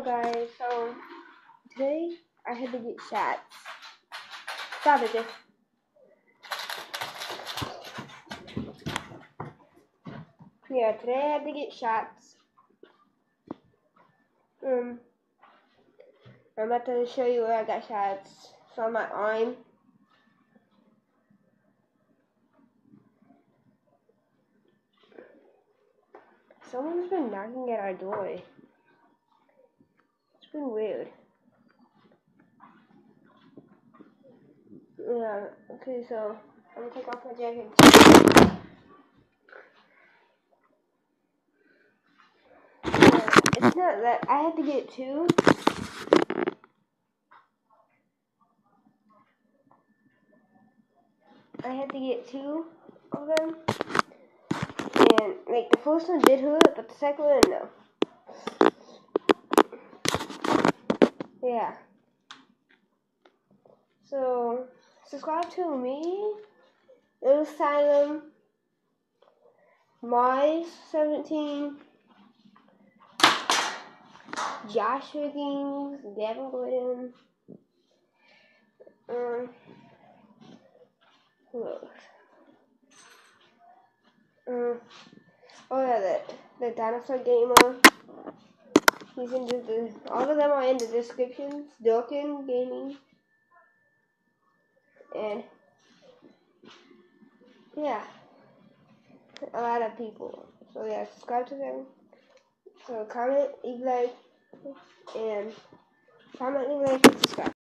Guys, so today I had to get shots. Stop it, Jeff. Yeah, today I had to get shots. I'm about to show you where I got shots. It's on my arm. Someone's been knocking at our door. It's been weird. Yeah, okay, so I'm gonna take off my jacket. It's not that I had to get two. I had to get two of them. And like the first one did hurt, but the second one no. Yeah. So subscribe to me, Asylum, Mars17, Josh Higgins, Gavin Gordon, who else? Oh yeah, the dinosaur gamer. He's in all of them are in the descriptions. Durkin Gaming, and yeah, a lot of people. So yeah, subscribe to them. So comment, leave like, and subscribe.